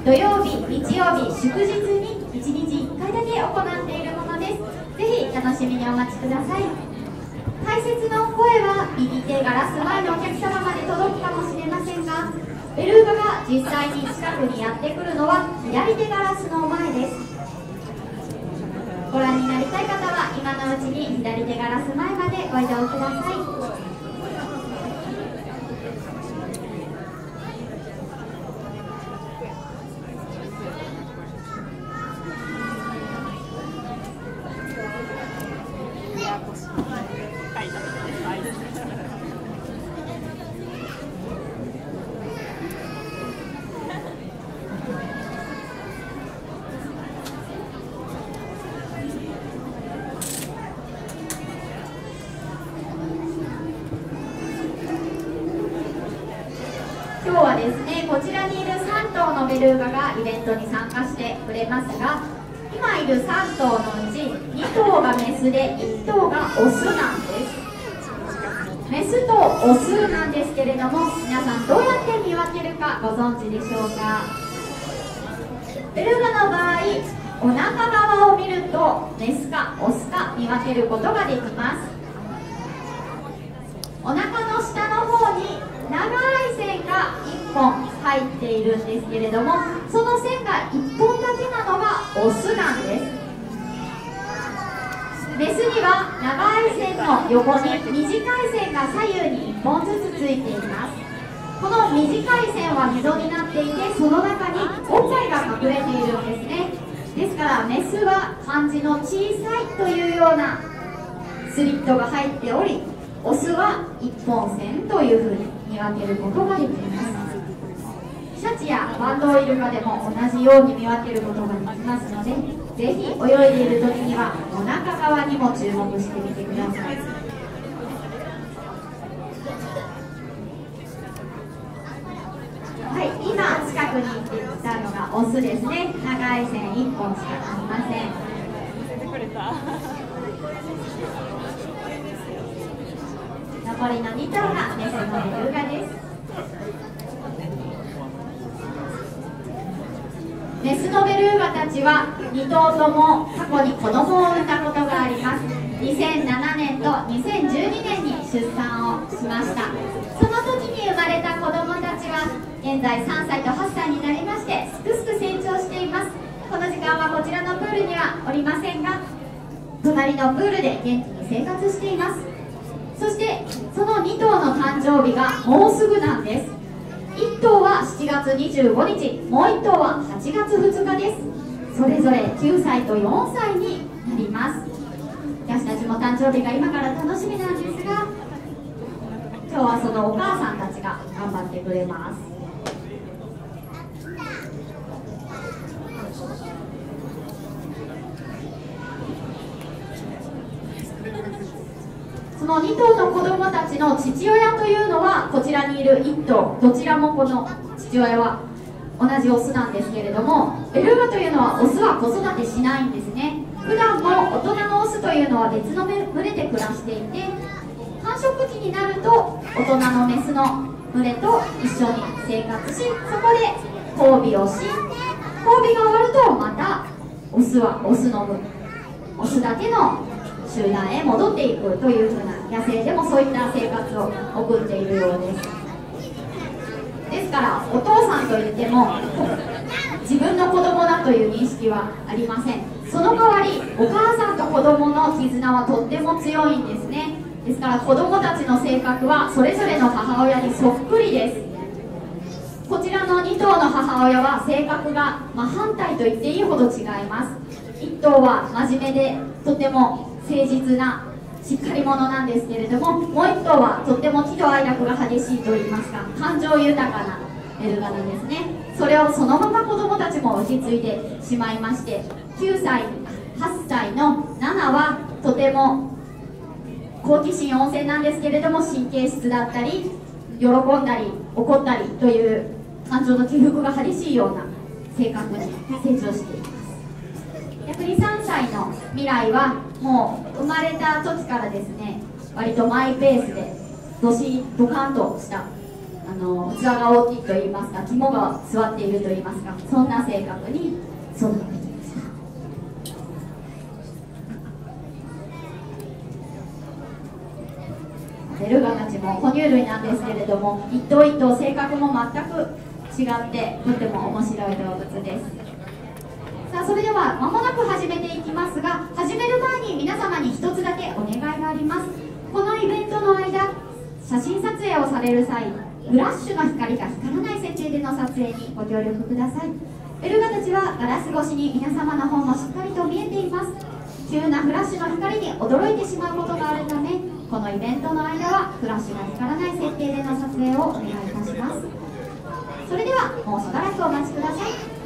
土曜日、日曜日、祝日に1日1回だけ行っているものです。ぜひ楽しみにお待ちください。解説の声は右手ガラス前のお客様まで届くかもしれませんが、ベルーガが実際に近くにやってくるのは左手ガラスの前です。ご覧になりたい方は今のうちに左手ガラス前までご移動ください。今日はですね、こちらにいる3頭のベルーガがイベントに参加してくれますが、今いる3頭のうち2頭がメスで1頭がオスなんです。メスとオスなんですけれども、皆さんどうやって見分けるかご存知でしょうか。ベルーガの場合、お腹側を見るとメスかオスか見分けることができます。お腹の下の方に長い線が1本入っているんですけれども、その線が1本だけなのがオスなんです。メスには長い線の横に短い線が左右に1本ずつついています。この短い線は溝になっていて、その中におっぱいが隠れているんですね。ですからメスは漢字の小さいというようなスリットが入っており、オスは1本線というふうに見分けることができます。シャチやバンドウイルカでも同じように見分けることができますので、ぜひ泳いでいる時にはお腹側にも注目してみてください。はい、今近くに行ってきたのがオスですね。長い線1本しかありません。残りの2頭がメスのベルーガです。メスのベルーガたちは2頭とも過去に子供を産んだことがあります。2007年と2012年に出産をしました。その時に生まれた子供たちは現在3歳と8歳になりまして、すくすく成長しています。この時間はこちらのプールにはおりませんが、隣のプールで元気に生活しています。そしてその2頭の誕生日がもうすぐなんです。1頭は7月25日、もう1頭は8月2日です。それぞれ9歳と4歳になります。私たちも誕生日が今から楽しみなんですが、今日はそのお母さんたちが頑張ってくれます。その2頭の子供たちの父親というのはこちらにいる1頭、どちらもこの父親は同じオスなんですけれども、ベルーガというのはオスは子育てしないんですね。普段も大人のオスというのは別の群れで暮らしていて、繁殖期になると大人のメスの群れと一緒に生活し、そこで交尾をし、交尾が終わるとまたオスはオスの群れ、オスだけの集団へ戻っていくというふうな、野生でもそういった生活を送っているようです。ですからお父さんといっても自分の子供だという認識はありません。その代わりお母さんと子供の絆はとっても強いんですね。ですから子供たちの性格はそれぞれの母親にそっくりです。こちらの2頭の母親は性格が真反対と言っていいほど違います。1頭は真面目でとても誠実なしっかり者なんですけれども、もう1頭はとっても喜怒哀楽が激しいといいますか、感情豊かなベルーガなんですね。それをそのまま子供たちも受け継いでしまいまして、9歳、8歳のナナはとても好奇心旺盛なんですけれども、神経質だったり喜んだり怒ったりという感情の起伏が激しいような性格に成長しています。逆に3歳の未来はもう生まれた時からですね、割とマイペースでドカンとした器が大きいといいますか、肝が座っているといいますか、そんな性格に育ってきました。ベルガたちも哺乳類なんですけれども、一頭一頭性格も全く違ってとっても面白い動物です。さあ、それでは間もなく始めていきますが、始める前に皆様に一つだけお願いがあります。このイベントの間、写真撮影をされる際、フラッシュの光が光らない設定での撮影にご協力ください。ベルガたちはガラス越しに皆様の方もしっかりと見えています。急なフラッシュの光に驚いてしまうことがあるため、このイベントの間はフラッシュが光らない設定での撮影をお願いいたします。それではもうしばらくお待ちください。